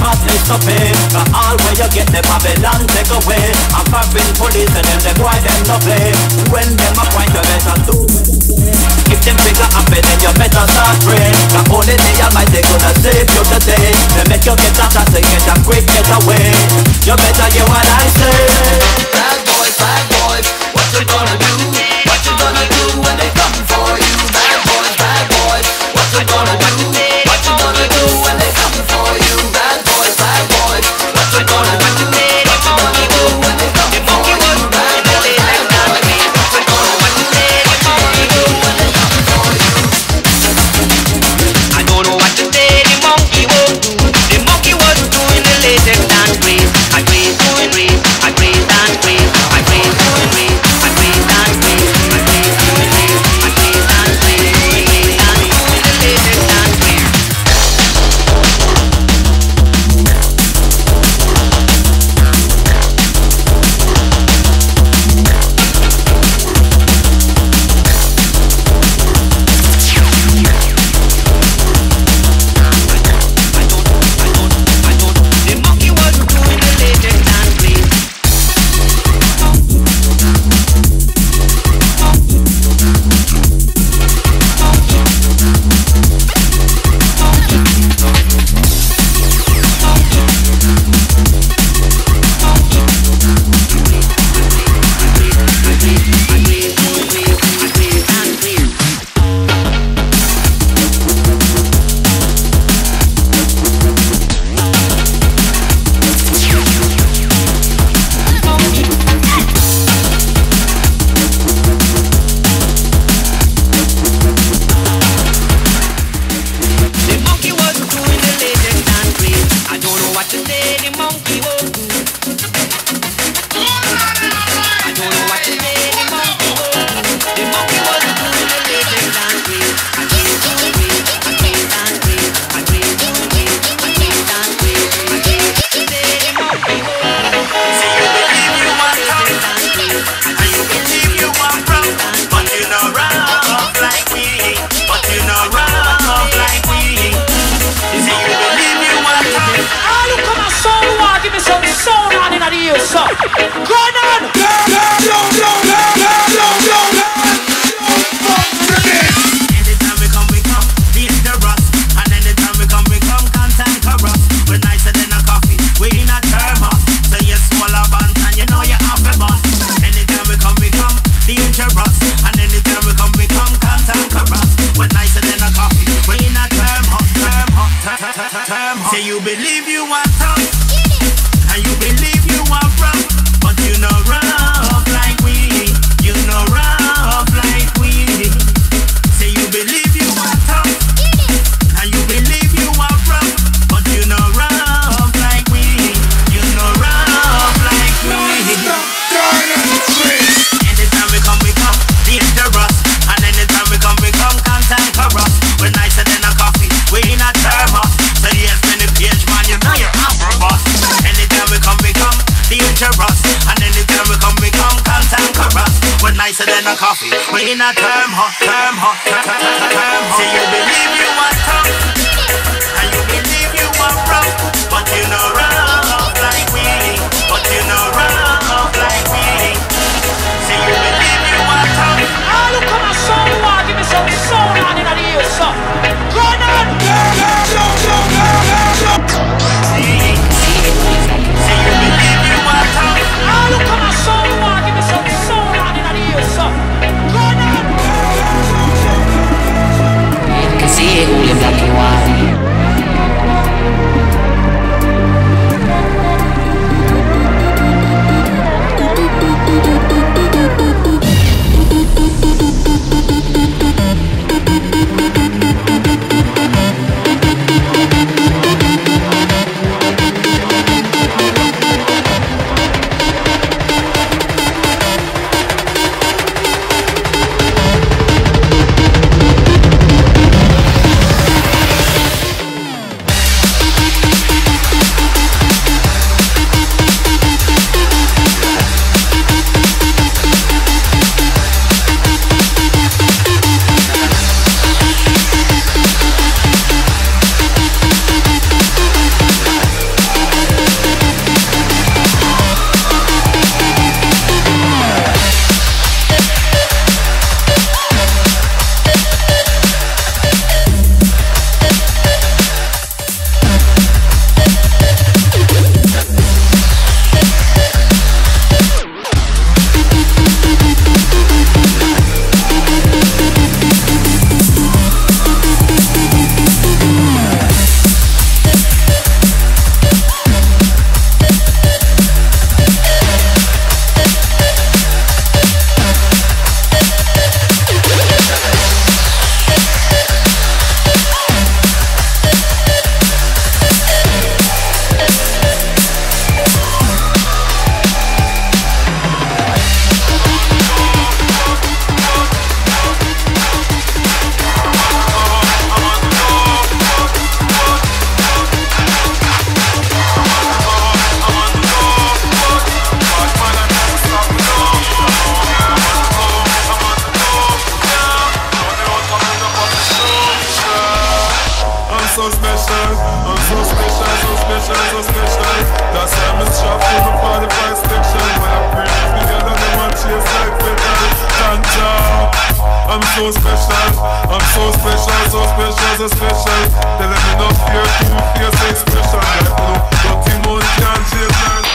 madness to pay. Cause all where you get the Babylon take away. I'm popping police and them they why them no play. When them a point you better do. If them figure happy then you better start praying. Cause only the Almighty gonna save you today. They make you get out and get a quick getaway. You better hear what I say. Bad boys, what you gonna do? What you gonna do when they come for you? Bad boys, what you gonna do? What you gonna do when they come for you? Bad boys, what you gonna do? What you gonna do when they come for you? Bad boys, what you gonna do? What you gonna do when they come for you? I don't know what to say, the monkey won't do. The monkey was doing the latest dance craze. I craze, doing craze, I craze, dance craze. I craze, doing craze, I craze, dance craze. I craze, doing craze, I craze, dance craze. I craze, dance, doing the latest dance craze. The monkey was doing the latest dance craze. The monkey was doing the latest dance craze. I don't know what to say, the monkey won't do. I don't know what to say, the monkey won't do. The monkey was doing the latest dance craze. I craze, doing craze, I craze, dance craze. I craze, doing craze, I craze, dance craze. I craze, to say the monkey won't do. Say you believe you want tough, and you believe you want rough, but you know rough like we, but you know rough like we. Say you believe you want tough. Ah, look at my soul, war, give me some sound on in the ear, son. Go on! Anytime we come, dangerous, and anytime we come, cantankerous. We're nicer than a coffee, we in a thermos, so you swallow buns and you know you have a bus. Anytime we come, dangerous, and anytime we come, cantankerous. We're nicer than a coffee, we in a thermos. Say you believe you want tough, and you believe you want rough, but you know rough like we, you know rough like we. Say you believe you want tough, and you believe you want rough, but you know rough like we, you know rough like we. Anytime we come, dangerous, and anytime we come, cantankerous. We're nicer than a coffee, we in a thermos, so yes, many page man, you know you're a boss. Anytime we come, dangerous, and anytime we come, cantankerous. We're nicer than a coffee, we in a thermos. Say you believe you want tough, and you believe you want rough, but you know rough like we, but you know rough like we. Say you believe you want tough. Ah, look at my soul, war, give me some sound on in the ear, son. Go on! Say you believe you want tough. Ah, look at my soul, war, give me some sound on in the ear, son. Go on! You can see special, so special. That's why I'm strapped to the 45 section. When I bring it together, they want chase like petal. Ganja, I'm so special. I'm so special, so special, so special. Tell them enough fear, two fierce expression. Like no dirty money can't chase like.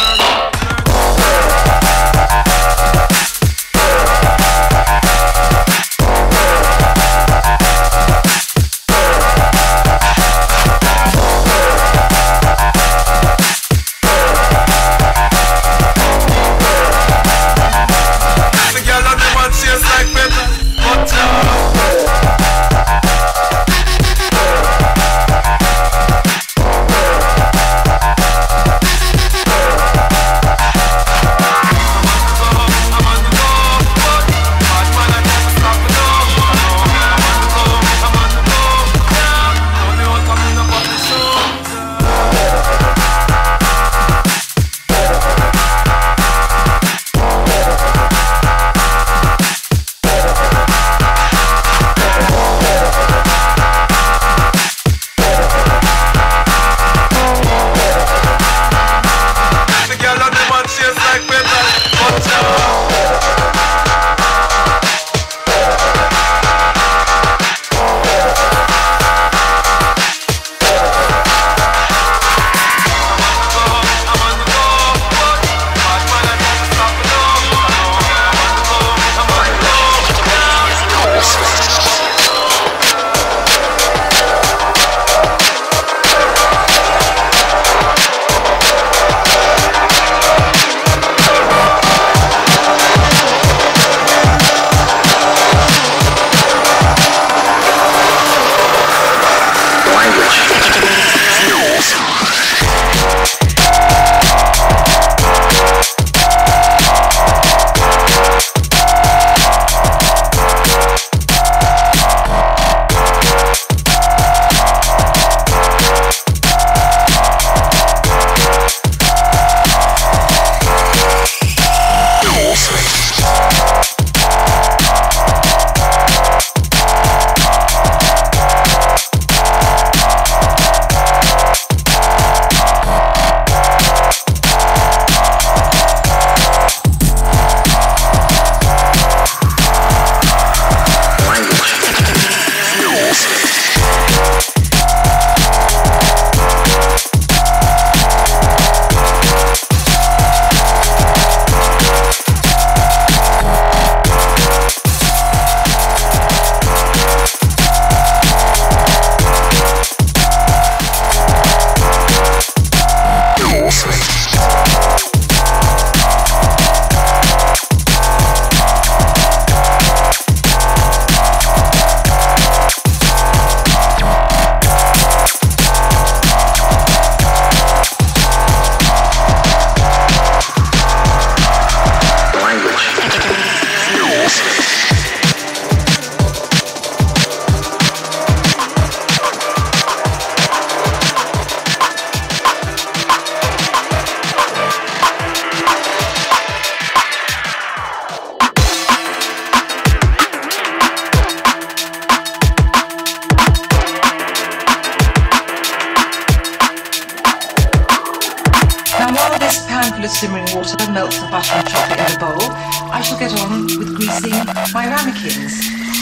full of simmering water melts the butter and chocolate in the bowl, I shall get on with greasing my ramekins.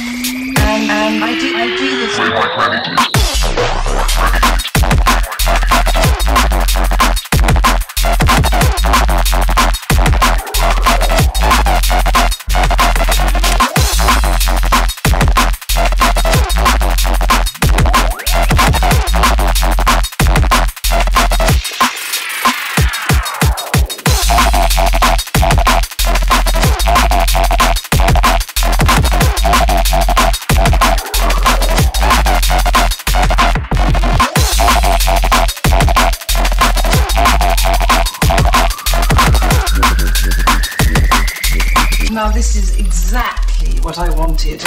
And I do this. I like ramekins. Now this is exactly what I wanted.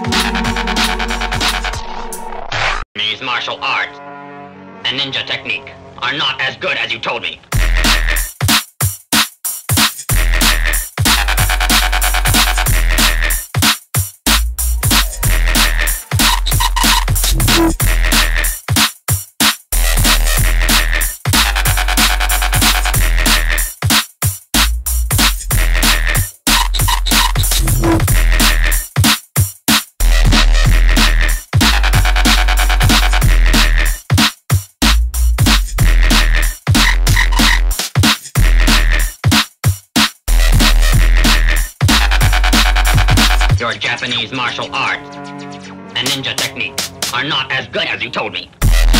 Japanese martial arts and ninja technique are not as good as you told me. Your Japanese martial arts and ninja technique are not as good as you told me.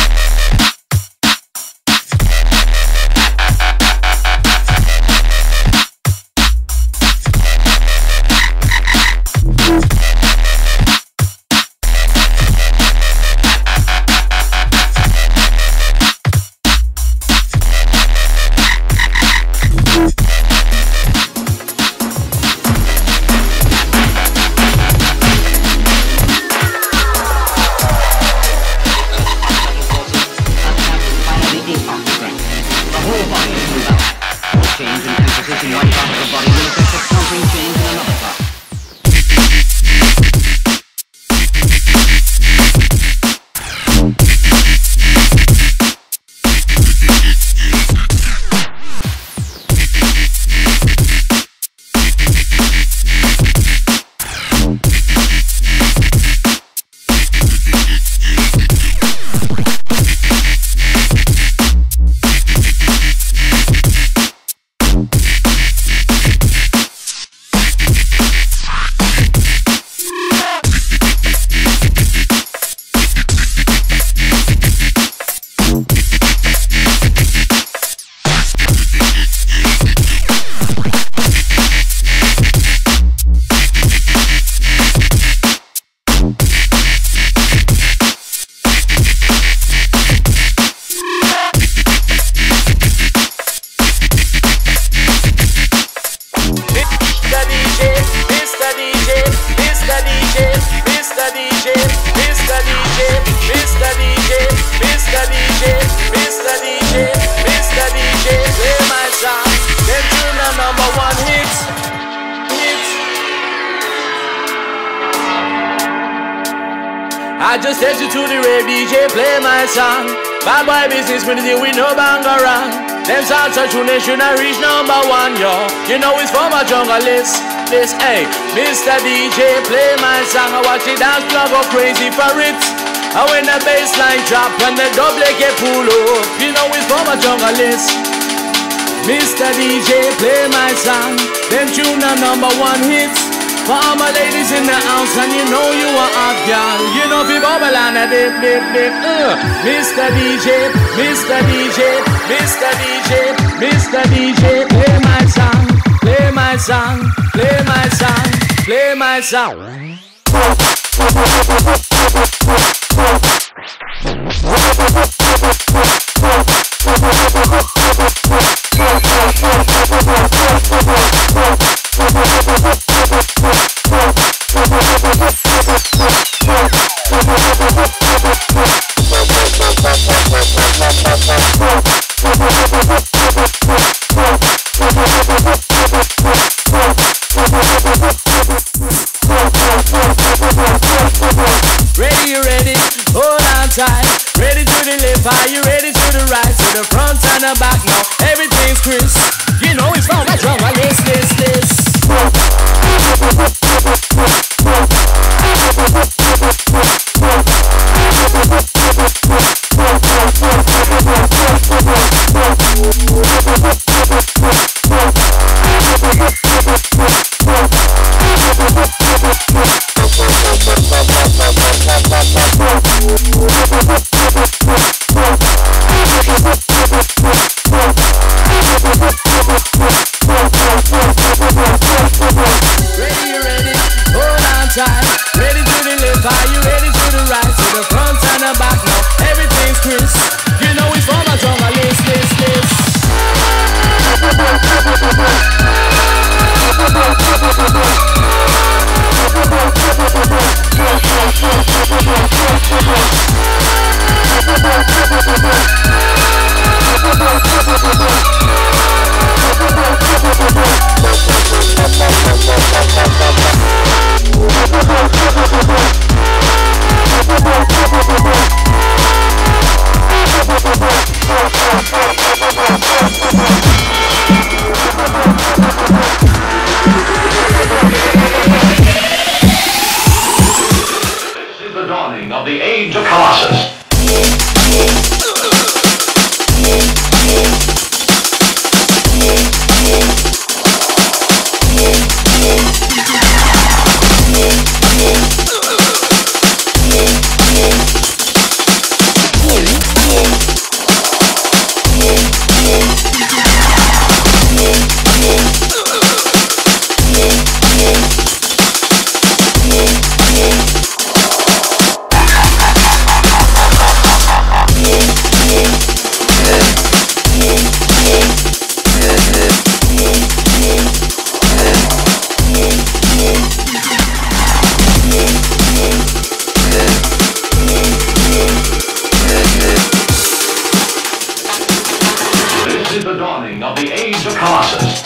I just take you to the rave, DJ, play my song. Bad boy business, when you deal with no bang around. Them songs are true, they should not reach #1, yo. You know it's for my jungle list. This, hey, Mr. DJ, play my song. I watch the dance floor go crazy for it. And when the bass line drop and the double get pull up, you know it's for my jungle list. Mr. DJ, play my song. Them tune are #1 hits. For all my ladies in the house, and you know you are hot, girl. You know fi bubble and a dip. Mr. DJ, Mr. DJ, Mr. DJ, Mr. DJ, play my song, play my song, play my song, play my song. Ready, you ready? Hold on tight. Ready to the left, are you ready to the right? To the front and the back now, everything's crisp. You know it's from my drum, this. of the age of Colossus. Of the age of Colossus.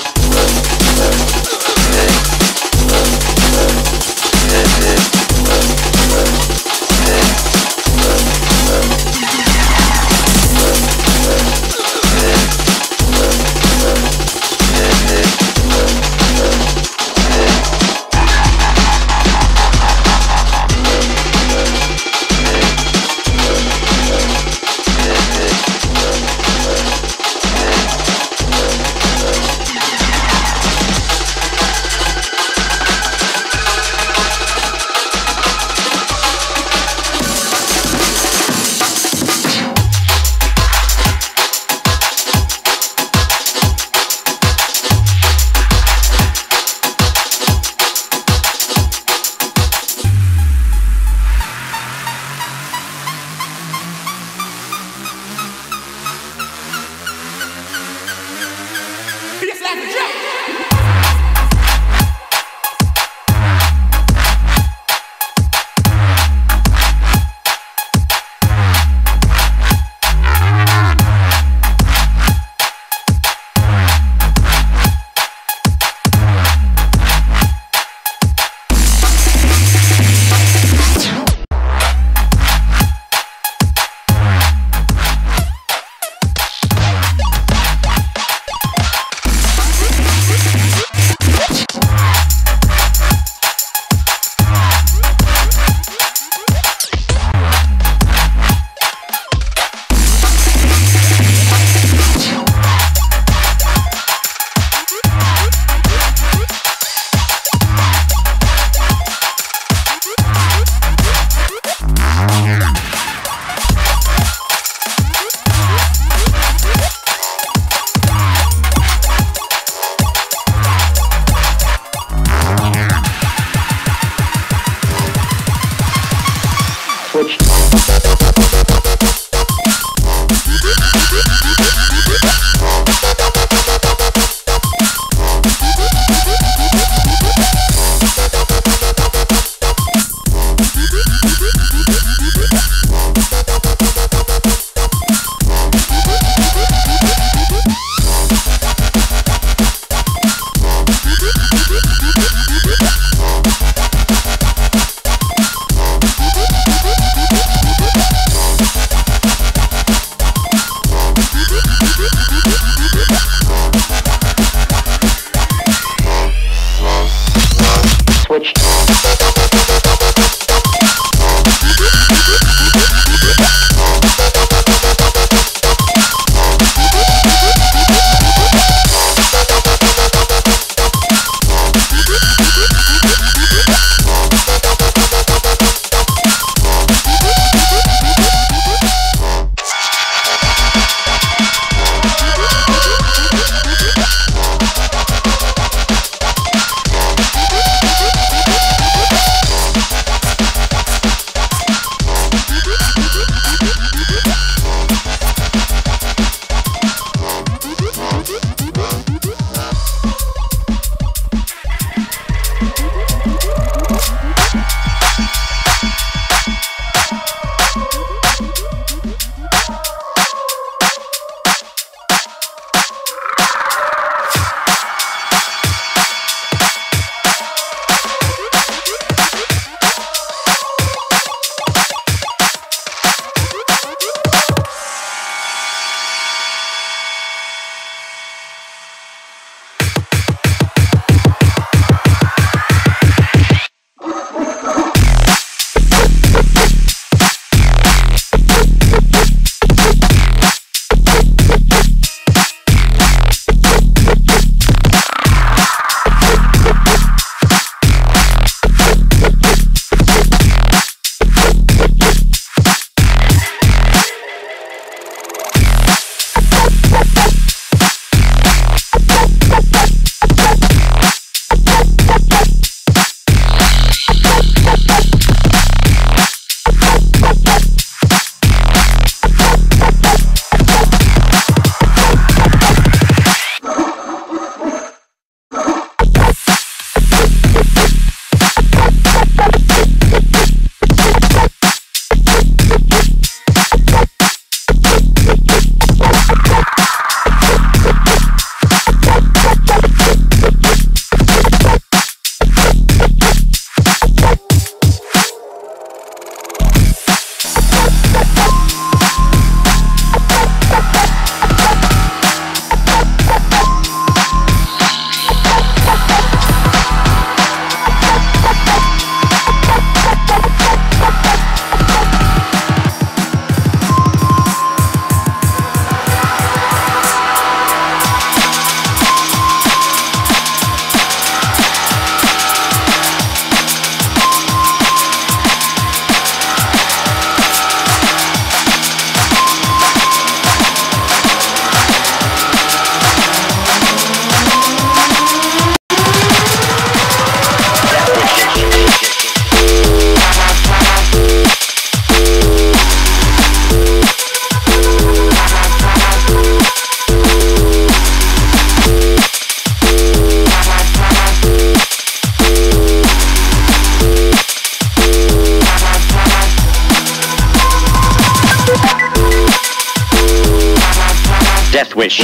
Death Wish.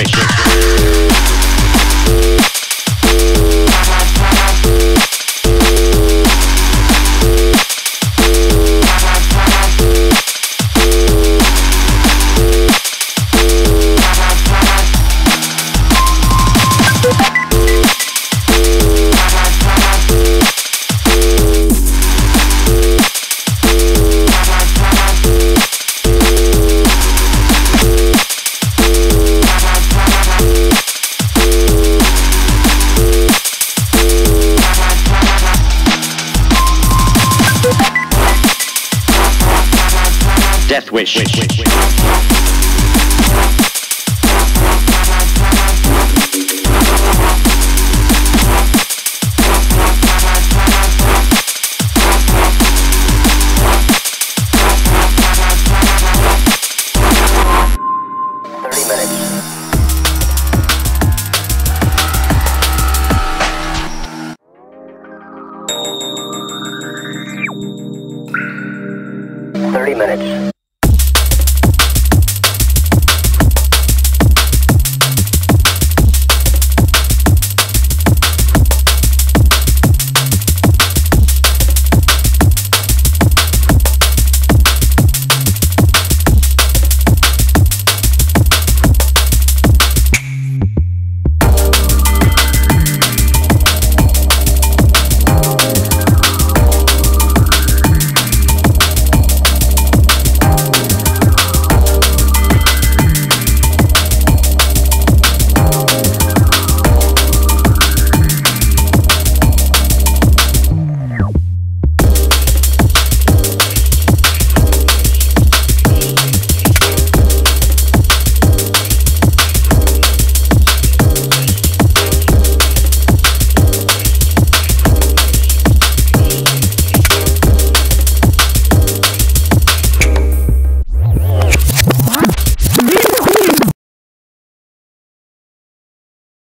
Death Wish. Minutes.